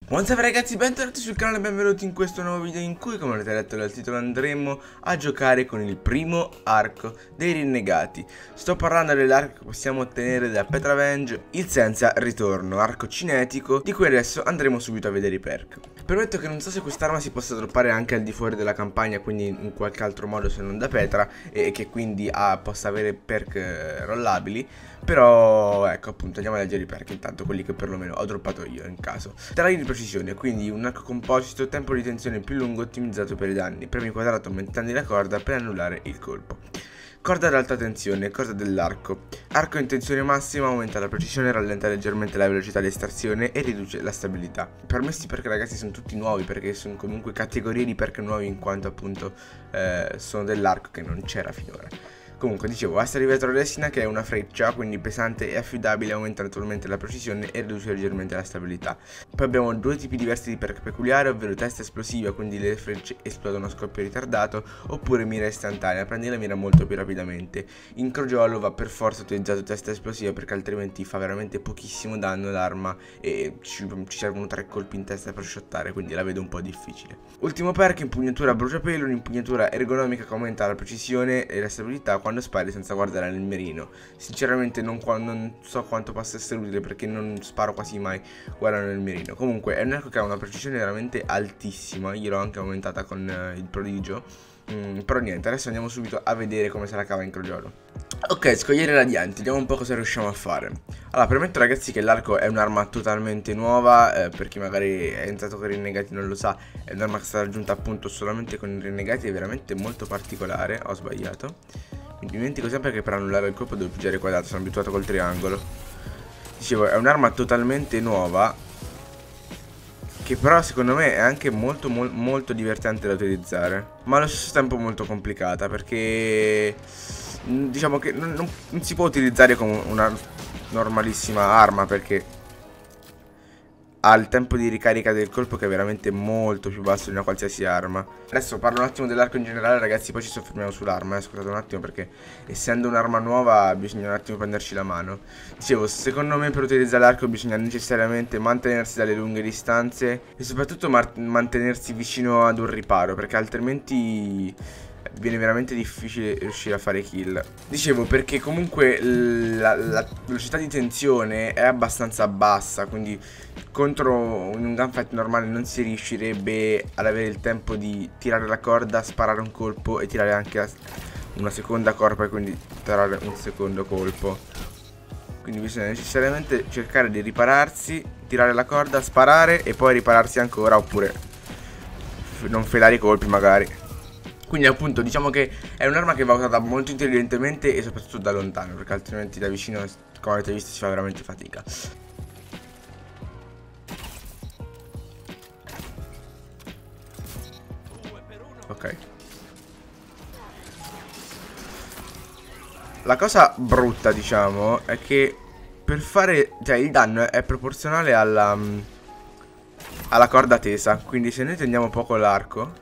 What's up ragazzi, bentornati sul canale e benvenuti in questo nuovo video in cui, come avete letto dal titolo, andremo a giocare con il primo arco dei rinnegati. Sto parlando dell'arco che possiamo ottenere da Petravenge, il senza ritorno, arco cinetico, di cui adesso andremo subito a vedere i perk. Premetto che non so se quest'arma si possa droppare anche al di fuori della campagna, quindi in qualche altro modo se non da Petra, e che quindi possa avere perk rollabili. Però ecco, appunto, andiamo a leggere i perk intanto, quelli che perlomeno ho droppato io in caso. Draghi di precisione, quindi un arco composito, tempo di tensione più lungo ottimizzato per i danni, premi quadrato aumentando la corda per annullare il colpo. Corda ad alta tensione, corda dell'arco. Arco in tensione massima aumenta la precisione, rallenta leggermente la velocità di estrazione e riduce la stabilità. Permessi perché ragazzi sono tutti nuovi, perché sono comunque categorie di perk nuovi in quanto appunto sono dell'arco che non c'era finora. Comunque, dicevo, Asta di vetro resina, che è una freccia, quindi pesante e affidabile, aumenta naturalmente la precisione e riduce leggermente la stabilità. Poi abbiamo due tipi diversi di perk peculiari, ovvero testa esplosiva, quindi le frecce esplodono a scoppio ritardato, oppure mira istantanea, prendi la mira molto più rapidamente. In crogiolo va per forza utilizzato testa esplosiva, perché altrimenti fa veramente pochissimo danno l'arma e ci servono 3 colpi in testa per shottare, quindi la vedo un po' difficile. Ultimo perk, impugnatura bruciapelo, un'impugnatura ergonomica che aumenta la precisione e la stabilità quando spari senza guardare nel mirino. Sinceramente non so quanto possa essere utile, perché non sparo quasi mai guardando nel mirino. Comunque è un arco che ha una precisione veramente altissima, io l'ho anche aumentata con il prodigio. Però niente, adesso andiamo subito a vedere come se la cava in crogiolo. Ok, scogliere radianti, vediamo un po' cosa riusciamo a fare. Allora, premetto ragazzi che l'arco è un'arma totalmente nuova, per chi magari è entrato con i rinnegati non lo sa, è un'arma che è stata aggiunta appunto solamente con i rinnegati, è veramente molto particolare. Ho sbagliato. Mi dimentico sempre che per annullare il colpo devo pigiare quadrato, sono abituato col triangolo. Dicevo, è un'arma totalmente nuova, che però secondo me è anche molto divertente da utilizzare, ma allo stesso tempo molto complicata, perché diciamo che non si può utilizzare come una normalissima arma, perché ha il tempo di ricarica del colpo che è veramente molto più basso di una qualsiasi arma. Adesso parlo un attimo dell'arco in generale ragazzi, poi ci soffermiamo sull'arma, scusate un attimo, perché essendo un'arma nuova bisogna un attimo prenderci la mano. Dicevo, secondo me per utilizzare l'arco bisogna necessariamente mantenersi dalle lunghe distanze e soprattutto mantenersi vicino ad un riparo, perché altrimenti viene veramente difficile riuscire a fare kill. Dicevo, perché comunque la velocità di tensione è abbastanza bassa, quindi contro un gunfight normale non si riuscirebbe ad avere il tempo di tirare la corda, sparare un colpo e tirare anche una seconda corda, e quindi tirare un secondo colpo. Quindi bisogna necessariamente cercare di ripararsi, tirare la corda, sparare e poi ripararsi ancora, oppure non felare i colpi magari. Quindi appunto diciamo che è un'arma che va usata molto intelligentemente e soprattutto da lontano, perché altrimenti da vicino, come avete visto, si fa veramente fatica. Ok. La cosa brutta, diciamo, è che per fare, cioè il danno è proporzionale alla corda tesa. Quindi se noi tendiamo poco l'arco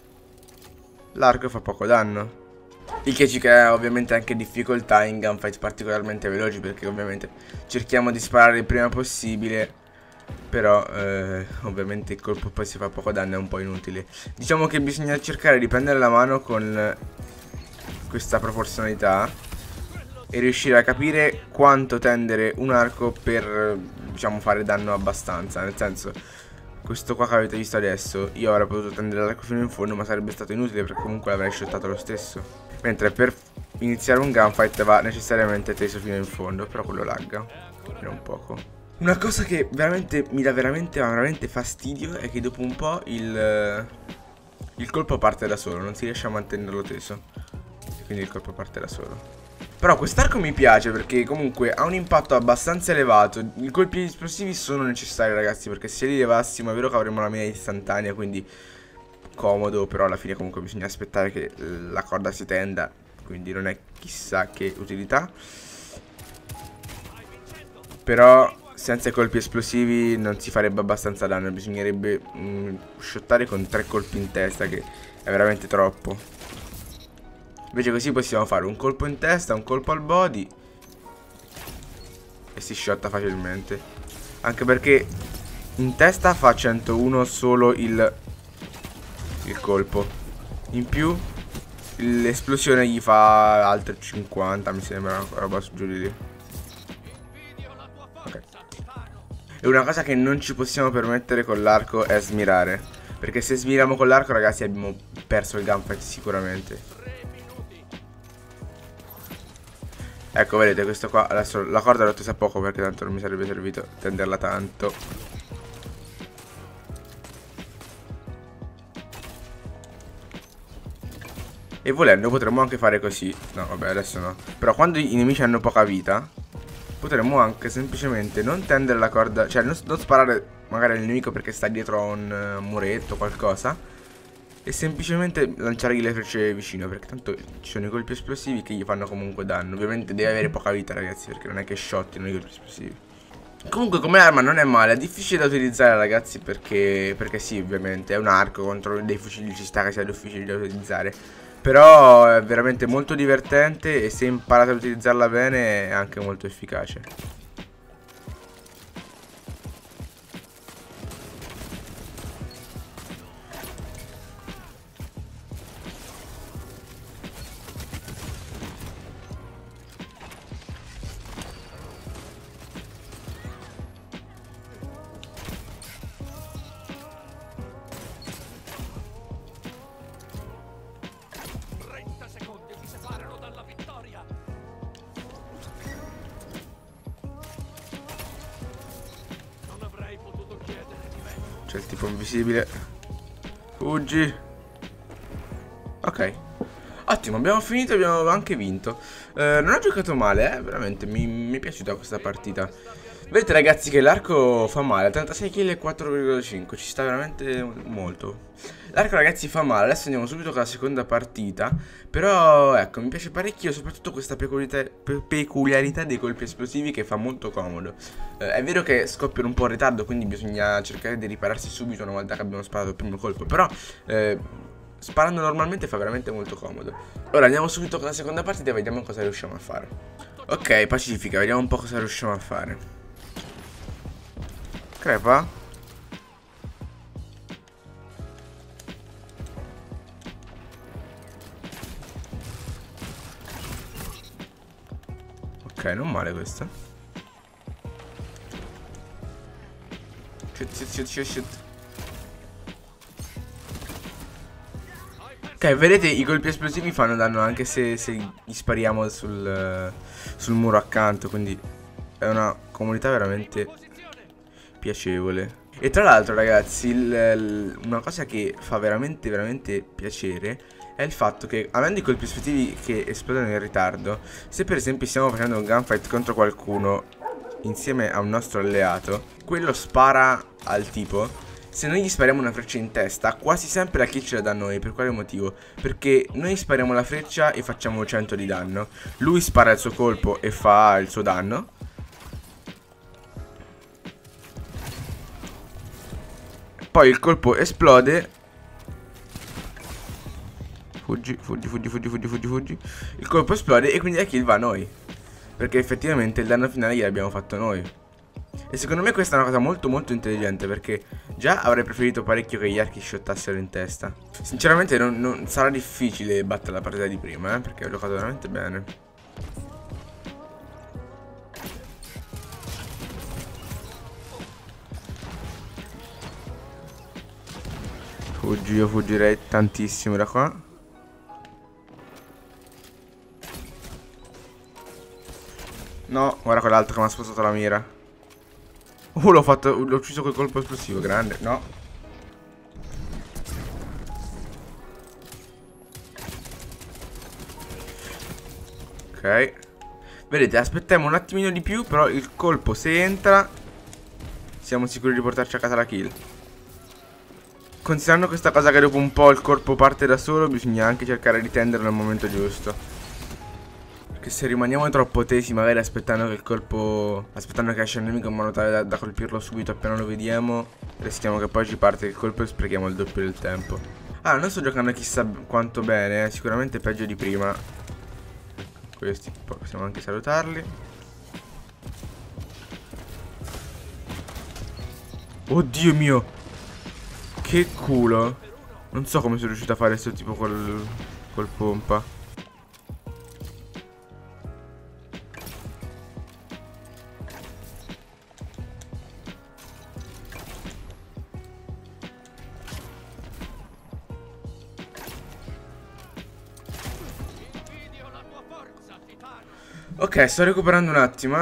fa poco danno. Il che ci crea ovviamente anche difficoltà in gunfight particolarmente veloci, perché ovviamente cerchiamo di sparare il prima possibile, però ovviamente il colpo poi si fa poco danno, è un po' inutile. Diciamo che bisogna cercare di prendere la mano con questa proporzionalità e riuscire a capire quanto tendere un arco per, diciamo, fare danno abbastanza. Nel senso, questo qua che avete visto adesso, io avrei potuto tendere l'arco fino in fondo, ma sarebbe stato inutile, perché comunque l'avrei shottato lo stesso. Mentre per iniziare un gunfight va necessariamente teso fino in fondo, però quello lagga un poco. Una cosa che veramente mi dà veramente fastidio è che dopo un po' il colpo parte da solo, non si riesce a mantenerlo teso, quindi il colpo parte da solo. Però quest'arco mi piace perché comunque ha un impatto abbastanza elevato. I colpi esplosivi sono necessari ragazzi, perché se li levassimo è vero che avremo la mira istantanea, quindi comodo, però alla fine comunque bisogna aspettare che la corda si tenda, quindi non è chissà che utilità. Però senza i colpi esplosivi non si farebbe abbastanza danno, bisognerebbe shottare con 3 colpi in testa, che è veramente troppo. Invece così possiamo fare un colpo in testa, un colpo al body e si shotta facilmente. Anche perché In testa fa 101 solo il colpo. In più l'esplosione gli fa altre 50, mi sembra, una roba giù di lì. Ok. E una cosa che non ci possiamo permettere con l'arco è smirare, perché se smiriamo con l'arco, ragazzi, abbiamo perso il gunfight sicuramente. Ecco, vedete, questo qua, adesso la corda l'ho tesa poco perché tanto non mi sarebbe servito tenderla tanto. E volendo potremmo anche fare così. No, vabbè, adesso no. Però quando i nemici hanno poca vita, potremmo anche semplicemente non tendere la corda, cioè non sparare magari al nemico perché sta dietro a un muretto o qualcosa, e semplicemente lanciargli le frecce vicino, perché tanto ci sono i colpi esplosivi che gli fanno comunque danno. Ovviamente deve avere poca vita, ragazzi, perché non è che shottino i colpi esplosivi. Comunque come arma non è male, è difficile da utilizzare, ragazzi, perché sì, ovviamente è un arco, contro dei fucili ci sta che sia difficile da utilizzare. Però è veramente molto divertente e se imparate ad utilizzarla bene è anche molto efficace. C'è il tipo invisibile. Fuggi. Ok. Ottimo, abbiamo finito e abbiamo anche vinto. Non ho giocato male, veramente, mi è piaciuta questa partita. Vedete, ragazzi, che l'arco fa male. 36 kill e 4,5. Ci sta veramente molto. L'arco, ragazzi, fa male. Adesso andiamo subito con la seconda partita. Però, ecco, mi piace parecchio soprattutto questa peculiarità dei colpi esplosivi, che fa molto comodo. È vero che scoppiano un po' in ritardo, quindi bisogna cercare di ripararsi subito una volta che abbiamo sparato il primo colpo. Però sparando normalmente fa veramente molto comodo. Ora andiamo subito con la seconda partita e vediamo cosa riusciamo a fare. Ok, Pacifica, vediamo un po' cosa riusciamo a fare. Crepa? Ok, non male questa. Shit. Ok, vedete, i colpi esplosivi fanno danno anche se gli spariamo sul muro accanto. Quindi è una comunità veramente piacevole. E tra l'altro, ragazzi, una cosa che fa veramente piacere è il fatto che, avendo i colpi esplosivi che esplodono in ritardo, se per esempio stiamo facendo un gunfight contro qualcuno insieme a un nostro alleato, quello spara al tipo. Se noi gli spariamo una freccia in testa, quasi sempre la kill ce la dà noi. Per quale motivo? Perché noi spariamo la freccia e facciamo 100 di danno. Lui spara il suo colpo e fa il suo danno. Poi il colpo esplode. Fuggi. Il colpo esplode e quindi la kill va a noi, perché effettivamente il danno finale gliel'abbiamo fatto noi. E secondo me questa è una cosa molto intelligente, perché già avrei preferito parecchio che gli archi shottassero in testa. Sinceramente non sarà difficile battere la partita di prima, perché ho giocato veramente bene. Io fuggirei tantissimo da qua. No, guarda quell'altro che mi ha spostato la mira. L'ho ucciso col colpo esplosivo, grande. No. Ok. Vedete, aspettiamo un attimino di più, però il colpo, se entra, siamo sicuri di portarci a casa la kill. Considerando questa cosa che dopo un po' il corpo parte da solo, bisogna anche cercare di tenderlo nel momento giusto. Perché se rimaniamo troppo tesi, magari aspettando che il colpo, aspettando che esce il nemico in modo tale da colpirlo subito appena lo vediamo, rischiamo che poi ci parte il colpo e sprechiamo il doppio del tempo. Ah, non sto giocando chissà quanto bene, sicuramente peggio di prima. Questi possiamo anche salutarli. Oddio mio. Che culo. Non so come sono riuscito a fare questo tipo col pompa. Ok, sto recuperando un attimo,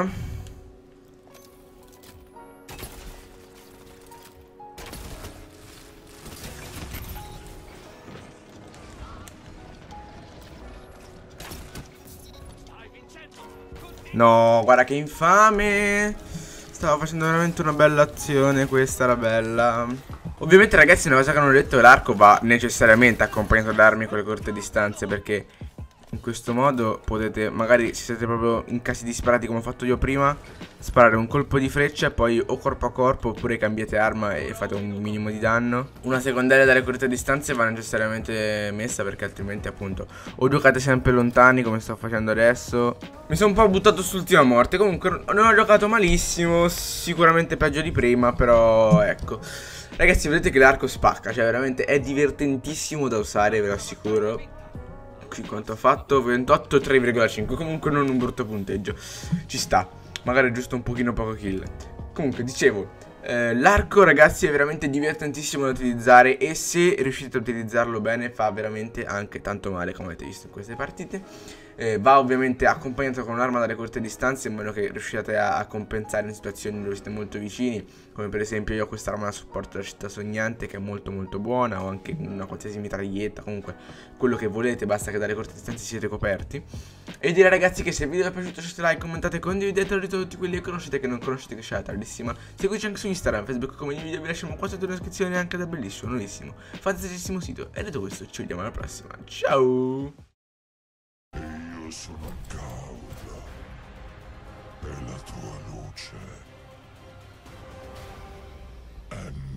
No, guarda che infame. Stavo facendo veramente una bella azione. Questa era bella. Ovviamente ragazzi, una cosa che non ho detto, l'arco va necessariamente accompagnato da armi con le corte distanze, perché in questo modo potete, magari se siete proprio in casi disparati come ho fatto io prima, sparare un colpo di freccia e poi o corpo a corpo oppure cambiate arma e fate un minimo di danno. Una secondaria dalle corte distanze va necessariamente messa, perché altrimenti appunto o giocate sempre lontani come sto facendo adesso. Mi sono un po' buttato sull'ultima morte. Comunque non ho giocato malissimo, sicuramente peggio di prima, però ecco. Ragazzi, vedete che l'arco spacca, cioè veramente è divertentissimo da usare, ve lo assicuro. Qui quanto ho fatto? 28, 3,5. Comunque non un brutto punteggio. Ci sta. Magari giusto un pochino poco kill. Comunque, dicevo, l'arco ragazzi è veramente divertentissimo da utilizzare, e se riuscite a utilizzarlo bene fa veramente anche tanto male, come avete visto in queste partite. Va ovviamente accompagnato con un'arma dalle corte distanze, in modo che riusciate a compensare in situazioni dove siete molto vicini, come per esempio io ho quest'arma da supporto della città sognante, che è molto molto buona, o anche una qualsiasi mitraglietta, comunque quello che volete, basta che dalle corte distanze siete coperti. E direi ragazzi che se il video vi è piaciuto lasciate like, commentate, condividetelo di tutti quelli che conoscete e che non conoscete, che c'è la tardissima. Seguiteci anche su Instagram, Facebook, come ogni video vi lasciamo qua sotto in descrizione anche da bellissimo, nuovissimo, fantasticissimo sito. E detto questo ci vediamo alla prossima, ciao! Io sono Gaul e la tua luce è